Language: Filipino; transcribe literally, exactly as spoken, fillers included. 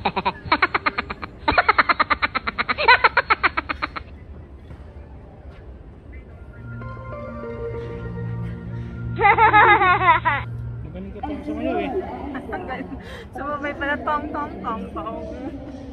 Magaling ka pa sumayaw eh. Sumabay pala tong tong tong tong.